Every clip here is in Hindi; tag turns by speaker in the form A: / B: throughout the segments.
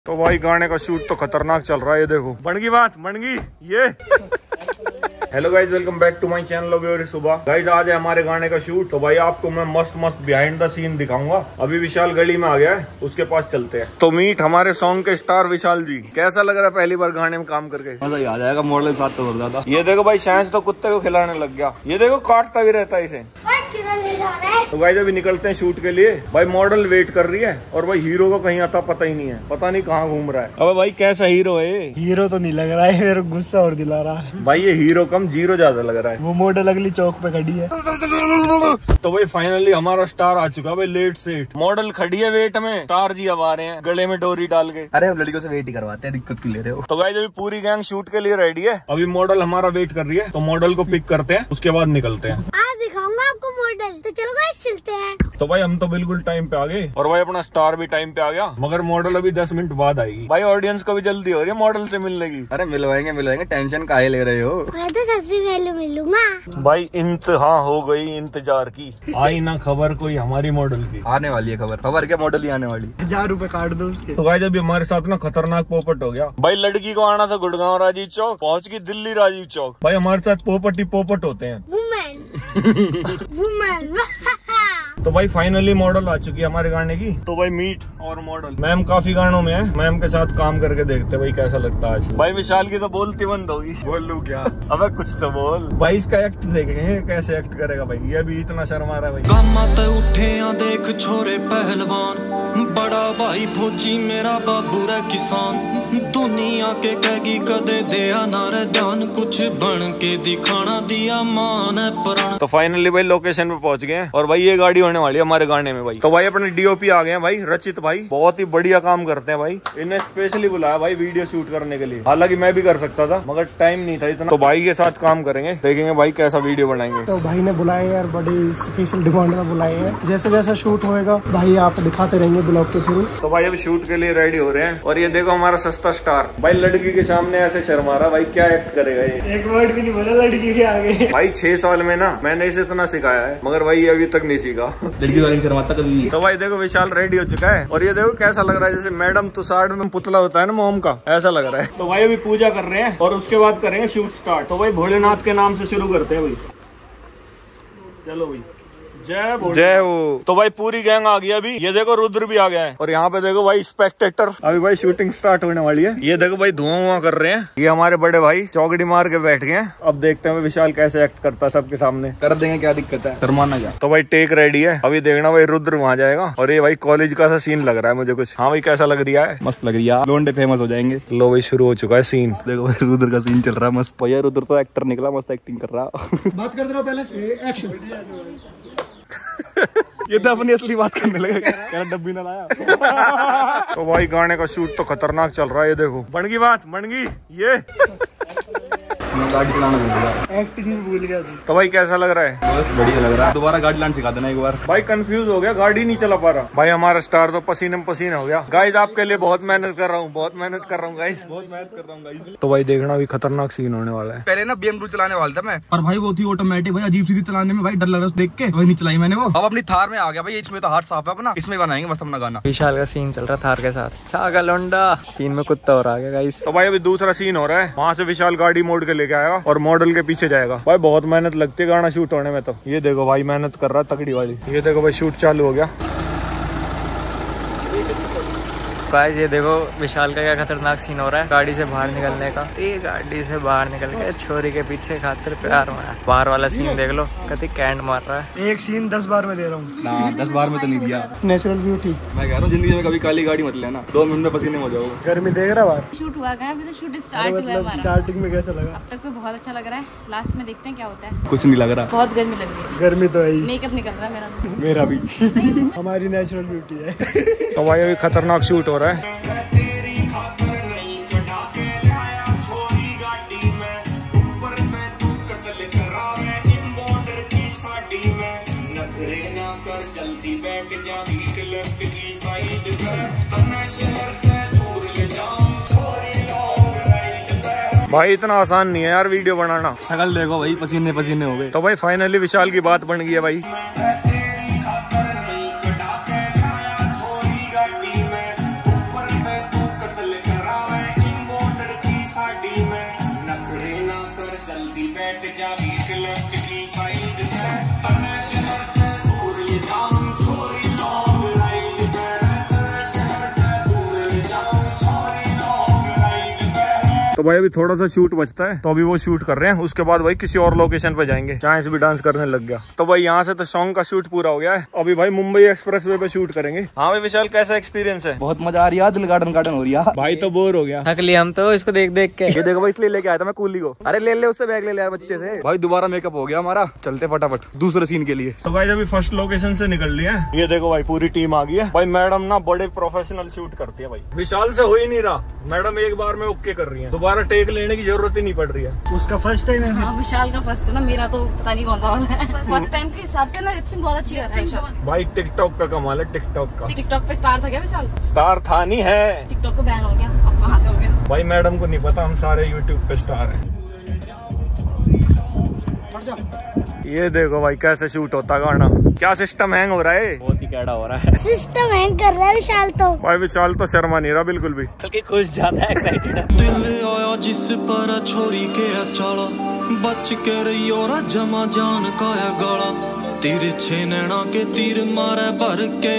A: तो भाई गाने का शूट तो खतरनाक चल रहा है, ये देखो बन गई बात, बन गई ये। Hello guys, welcome back to my channel viewer सुबह। गाइज आज है हमारे गाने का शूट, तो भाई आपको मैं मस्त मस्त बिहाइंड द सीन दिखाऊंगा। अभी विशाल गली में आ गया है, उसके पास चलते हैं। तो मीट हमारे सॉन्ग के स्टार विशाल जी, कैसा लग रहा है पहली बार गाने में काम करके?
B: मजा ही आ जाएगा, मॉडल साथ तो ज्यादा।
A: ये देखो भाई साइंस तो कुत्ते को खिलाने लग गया, ये देखो काटता भी रहता है इसे। तो गाइस अभी निकलते हैं शूट के लिए। भाई मॉडल वेट कर रही है और भाई हीरो को कहीं आता पता ही नहीं है, पता नहीं कहाँ घूम रहा है। अबे भाई कैसा हीरो है?
C: हीरो तो नहीं लग रहा है, मेरे गुस्सा और दिला रहा है।
A: भाई ये हीरो कम जीरो ज्यादा लग रहा है।
C: वो मॉडल अगली चौक पे खड़ी है।
A: तो भाई फाइनली हमारा स्टार आ चुका है भाई, लेट सेट मॉडल खड़ी है वेट में। स्टार जी अब आ रहे हैं गले में डोरी डाल के।
B: अरे हम लड़कियों से वेट ही करवाते हैं, दिक्कत क्यों ले रहे हो?
A: तो गाइस अभी पूरी गैंग शूट के लिए रेडी है। अभी मॉडल हमारा वेट कर रही है, तो मॉडल को पिक करते हैं, उसके बाद निकलते हैं।
D: आज दिखाऊंगा आपको मॉडल, तो चलो गाइस चलते हैं।
A: तो भाई हम तो बिल्कुल टाइम पे आ गए और भाई अपना स्टार भी टाइम पे आ गया, मगर मॉडल अभी 10 मिनट बाद आएगी। भाई ऑडियंस को भी जल्दी हो रही है मॉडल से मिलने की।
B: अरे मिलवाएंगे, टेंशन काहे ले रहे हो?
D: मैं तो सबसे पहले मिलूंगा।
A: भाई इंतहा हो गई इंतजार की, आई ना खबर कोई हमारी मॉडल की।
B: आने वाली है खबर क्या मॉडल ही आने वाली।
C: 1000 रुपए काट दो उसके।
A: तो गाइस अभी हमारे साथ ना खतरनाक पोपट हो गया। भाई लड़की को आना था गुड़गांव राजीव चौक, पहुंच गई दिल्ली राजीव चौक। भाई हमारे साथ पोपट ही पोपट होते हैं।
D: वुमेन
A: तो भाई फाइनली मॉडल आ चुकी है हमारे गाने की। तो भाई मीट और मॉडल मैम काफी गानों में है, मैम के साथ काम करके देखते भाई कैसा लगता है आज। भाई विशाल की तो बोलती बंद होगी। बोल लूं क्या? अबे कुछ तो बोल। भाई इसका एक्ट देखेंगे कैसे एक्ट करेगा भाई, ये भी इतना शर्मा रहा है भाई।
E: कामत उठे देख छोरे पहलवान, बड़ा भाई फौजी मेरा बाबू रे किसान, दुनिया के कहेगी कदे दिया ना रे जान, कुछ बन के दिखाना दिया मान है प्राण।
A: तो फाइनली भाई लोकेशन पे पहुंच गए और भाई ये गाड़ी होने वाली है हमारे गाने में भाई। तो भाई अपने डीओपी आ गए हैं भाई, रचित भाई बहुत ही बढ़िया काम करते हैं भाई। इन्हें स्पेशली बुलाया भाई वीडियो शूट करने के लिए, हालांकि मैं भी कर सकता था मगर टाइम नहीं था इतना। तो भाई के साथ काम करेंगे, देखेंगे भाई कैसा वीडियो बनाएंगे।
C: तो भाई ने बुलाए यार, बड़ी स्पेशल डिमांड में बुलाए हैं। जैसे जैसा शूट होएगा भाई आप दिखाते रहेंगे ब्लॉग के थ्रू।
A: तो भाई अभी शूट के लिए रेडी हो रहे हैं और ये देखो हमारा सस्ता स्टार भाई लड़की के सामने ऐसे शर्मा रहा भाई, क्या एक्ट करेगा ये?
C: एक वर्ड भी नहीं बोला लड़की के आगे।
A: भाई 6 साल में ना मैंने इसे इतना सिखाया है, मगर भाई अभी तक नहीं सीखा।
B: लड़की वाली शर्माता कभी।
A: तो भाई देखो विशाल रेडी हो चुका है और ये देखो कैसा लग रहा है, जैसे मैडम तुषार में पुतला होता है ना मोम का, ऐसा लग रहा है। तो भाई अभी पूजा कर रहे हैं और उसके बाद करेंगे शूट स्टार्ट। तो भाई भोलेनाथ के नाम से शुरू करते हैं भाई, चलो भाई जय हो। तो भाई पूरी गैंग आ गई अभी, ये देखो रुद्र भी आ गया है और यहाँ पे देखो भाई स्पेक्टेटर। अभी भाई शूटिंग स्टार्ट होने वाली है, ये देखो भाई धुआं कर रहे हैं। ये हमारे बड़े भाई चौकड़ी मार के बैठ गए हैं। अब देखते हैं विशाल कैसे एक्ट करता है सबके सामने।
B: कर देंगे, क्या दिक्कत है, शर्माना क्या।
A: तो भाई टेक रेडी है, अभी देखना भाई रुद्र वहाँ जाएगा। और ये भाई कॉलेज का सा सीन लग रहा है मुझे कुछ। हाँ भाई कैसा लग रहा है?
B: मस्त लग रही है, लोंडे फेमस हो जाएंगे।
A: लो भाई शुरू हो चुका है सीन,
B: देखो भाई रुद्र का सीन चल रहा है मस्त। भैया रुद्र तो एक्टर निकला, मस्त एक्टिंग कर रहा।
C: बात करते रहो पहले, एक्शन।
B: ये तो अपनी असली बात करने लगे, क्या डब्बी ना लाया।
A: तो भाई गाने का शूट तो खतरनाक चल रहा है, ये देखो बन गई बात, बन गई ये।
B: गाड़ी चलाना भूल गया,
C: एक्टिंग भी भूल गया।
A: तो भाई कैसा लग रहा है?
B: बस बढ़िया लग रहा है, दोबारा गाड़ी लाना सिखा देना एक बार।
A: भाई कंफ्यूज हो गया, गाड़ी नहीं चला पा रहा। भाई हमारा स्टार तो पसीने में पसीना हो गया। गाइस आपके लिए बहुत मेहनत कर रहा हूँ, बहुत मेहनत कर रहा हूँ गाइस,
B: बहुत मेहनत कर रहा हूँ गाइस।
A: तो भाई देखना भी खतरनाक सीन होने वाला है।
B: पहले ना BMW चलाने वाला था मैं, पर भाई वो थी ऑटोमेटिक, भाई अजीब सी चलाने में, भाई डर लग रहा देख के, वही नहीं चलाई मैंने वो। अब अपनी थार में आ गया भाई, इसमें तो हाथ साफ है अपना, इसमें बनाएंगे मस्त अपना गाना।
F: विशाल का सीन चल रहा थार के साथ, सागा लोंडा सीन में कुत्ता हो रहा है गाइस।
A: तो भाई अभी दूसरा सीन हो रहा है, वहाँ से विशाल गाड़ी मोड़ के लेके आएगा और मॉडल के पीछे जाएगा। भाई बहुत मेहनत लगती है गाना शूट होने में। तो ये देखो भाई मेहनत कर रहा है तगड़ी वाली। ये देखो भाई शूट चालू हो गया।
F: गाइस ये देखो विशाल का क्या खतरनाक सीन हो रहा है गाड़ी से बाहर निकलने का। ये गाड़ी से बाहर निकल के छोरी के पीछे खातिर प्यार मारा। बाहर वाला सीन देख लो, कति कैंड मार रहा है।
C: एक सीन 10 बार में दे रहा हूँ
B: ना, 10 बार में तो नहीं दिया।
C: Natural beauty.
B: मैं कह रहा हूँ जिंदगी में कभी काली गाड़ी मत लेना, 2 मिनट में पसीने हो जाओ।
C: गर्मी देख रहा बाहर।
D: शूट हुआ गया, अभी तो शूट स्टार्ट हुआ है हमारा।
C: स्टार्टिंग में कैसा लगा?
D: अब तक तो बहुत अच्छा लग रहा है, लास्ट में देखते हैं क्या होता है।
B: कुछ नहीं लग रहा,
D: बहुत गर्मी लग रही है।
C: गर्मी तो है ही।
D: मेकअप निकल रहा है
B: मेरा भी।
C: हमारी नेचुरल ब्यूटी है।
A: तो भाई अभी खतरनाक शूट हो रहा है। भाई इतना आसान नहीं है यार वीडियो बनाना।
B: शकल देखो भाई, पसीने पसीने हो गए।
A: तो भाई फाइनली विशाल की बात बन गई है भाई। तो भाई अभी थोड़ा सा शूट बचता है, तो अभी वो शूट कर रहे हैं। उसके बाद भाई किसी और लोकेशन पे जाएंगे। चांस भी डांस करने लग गया। तो भाई यहाँ से तो सॉन्ग का शूट पूरा हो गया है। अभी भाई मुंबई एक्सप्रेस वे पे शूट करेंगे। हाँ भाई विशाल, कैसा एक्सपीरियंस है?
B: बहुत मजा आ रही है, दिल गार्डन गार्डन हो रही है।
A: भाई तो बोर हो गया।
F: थक लिया हम तो इसको देख देख के।
B: ये देखो भाई, इसलिए लेके आया था मैं कूली को। अरे ले उससे बैग ले लिया बच्चे से। भाई दोबारा मेकअप हो गया हमारा, चलते फटाफट दूसरे सीन के लिए।
A: तो भाई अभी फर्स्ट लोकेशन से निकल लिया है। ये देखो भाई पूरी टीम आ गई है। भाई मैडम ना बड़े प्रोफेशनल शूट करती है भाई। विशाल से हो ही नहीं रहा, मैडम एक बार में ओके कर रही है। दोबारा टेक लेने की जरूरत ही नहीं पड़ रही है।
C: उसका फर्स्ट टाइम है।
D: हाँ, विशाल का फर्स्ट है ना, मेरा तो पता नहीं कौन सा वाला है। फर्स्ट टाइम के हिसाब से ना लिपसिंग बहुत अच्छी करता है विशाल।
A: भाई टिकटॉक का कमाल है, टिकटॉक का।
D: टिकटॉक पे स्टार था क्या विशाल?
A: स्टार था नहीं है,
D: टिकटॉक को बैन हो गया, अब कहाँ से हो गया?
A: भाई मैडम को नहीं पता, हम सारे यूट्यूब पे स्टार हैं। ये देखो भाई कैसे शूट होता गाना। क्या सिस्टम हैंग हो रहा है?
F: बहुत ही कैड़ा हो रहा है।
G: सिस्टम हैंग कर रहा है विशाल तो।
A: भाई विशाल तो शर्मा नहीं रहा बिल्कुल भी।
F: बल्कि खुश ज्यादा एक्साइटेड है।
E: दिल आया जिस पर छोरी के अचाला, बच के रहियो रा जमा जान का है गाला। तिरछे नैना के तीर मारे भर के,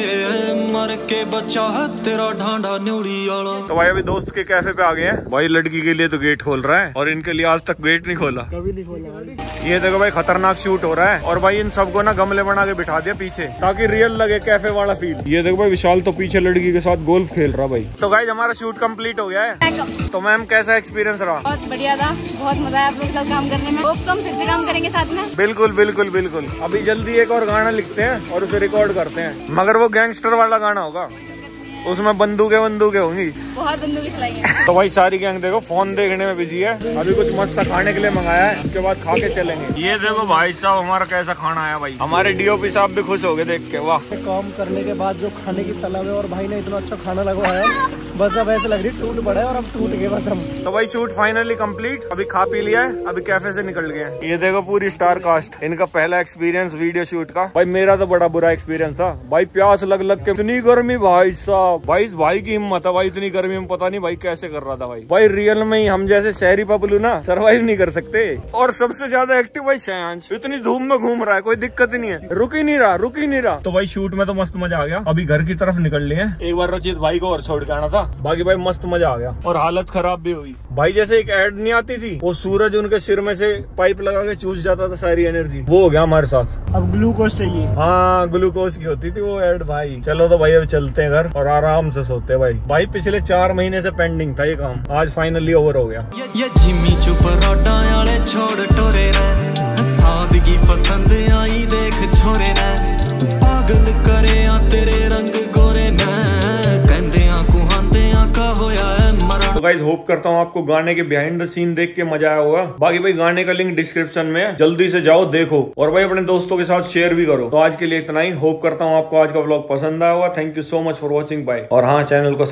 E: मर के बचा है तेरा ढांडा न्योड़ी वाला।
A: तो भाई अभी दोस्त के कैफे पे आ गए हैं। भाई लड़की के लिए तो गेट खोल रहा है और इनके लिए आज तक गेट नहीं खोला।
C: कभी नहीं खोला।
A: ये देखो भाई खतरनाक शूट हो रहा है। और भाई इन सबको ना गमले बना के बिठा दिया पीछे, ताकि रियल लगे कैफे वाला फील। ये देखो भाई विशाल तो पीछे लड़की के साथ गोल्फ खेल रहा भाई। तो गाइस हमारा शूट कंप्लीट हो गया है। तो मैम कैसा एक्सपीरियंस रहा?
D: बहुत बढ़िया था, बहुत मजा आया आप लोग के साथ काम करने में। होप तो हम फिर से काम करेंगे साथ में।
A: बिल्कुल बिल्कुल बिल्कुल। अभी जल्दी एक और गाना लिखते हैं और उसे रिकॉर्ड करते हैं, मगर वो गैंगस्टर वाला गाना होगा, उसमें बंदूकें होंगी।
D: बहुत बंदूक चलाई है।
A: तो भाई सारी गैंग देखो फोन देखने में बिजी है। अभी कुछ मस्त सा खाने के लिए मंगाया है, उसके बाद खा के चलेंगे। ये देखो भाई साहब हमारा कैसा खाना आया भाई। हमारे डीओपी साहब भी खुश हो गए देख के, वाह।
C: काम करने के बाद जो खाने की तलब है और भाई ने इतना अच्छा खाना लगवाया, बस अब ऐसे लग रही टूट पड़ा है और अब टूट गए बस हम।
A: तो भाई शूट फाइनली कंप्लीट। अभी खा पी लिया है, अभी कैफे से निकल गए हैं। ये देखो पूरी स्टार कास्ट, इनका पहला एक्सपीरियंस वीडियो शूट का। भाई मेरा तो बड़ा बुरा एक्सपीरियंस था भाई, प्यास लग लग के इतनी गर्मी भाई साहब। भाई की हिम्मत है भाई, इतनी गर्मी में पता नहीं भाई कैसे कर रहा था भाई रियल में ही हम जैसे शहरी पबलू ना सर्वाइव नहीं कर सकते। और सबसे ज्यादा एक्टिव भाई शयांश, इतनी धूम में घूम रहा है, कोई दिक्कत ही नहीं है, रुक ही नहीं रहा। तो भाई शूट में तो मस्त मजा आ गया। अभी घर की तरफ निकल लिए हैं। एक बार रचित भाई को और छोड़ के आना था, बाकी भाई मस्त मजा आ गया। और हालत खराब भी हुई भाई, जैसे एक एड नहीं आती थी, वो सूरज उनके सिर में से पाइप लगा के चूस जाता था सारी एनर्जी, वो हो गया हमारे साथ।
C: अब ग्लूकोज चाहिए।
A: हाँ ग्लूकोज की होती थी वो एड भाई। चलो तो भाई अब चलते हैं घर और आराम से सोते हैं भाई पिछले 4 महीने से पेंडिंग था ये काम, आज फाइनली ओवर हो गया।
E: ये जिम्मी चुप रोडा वाले छोड़ टोरे रे, सादगी पसंद आई देख छोरे रे, पागल करे आ तेरे रंग गोरे ने, कहंदे आ कुहांदे आ का होया है मरा।
A: तो गाइस होप करता हूँ आपको गाने के बिहाइंड द सीन देख के मजा आया होगा। बाकी भाई गाने का लिंक डिस्क्रिप्शन में है, जल्दी से जाओ देखो और भाई अपने दोस्तों के साथ शेयर भी करो। तो आज के लिए इतना ही। होप करता हूँ आपको आज का व्लॉग पसंद आया होगा। Thank you so much for watching, bye. और हाँ चैनल को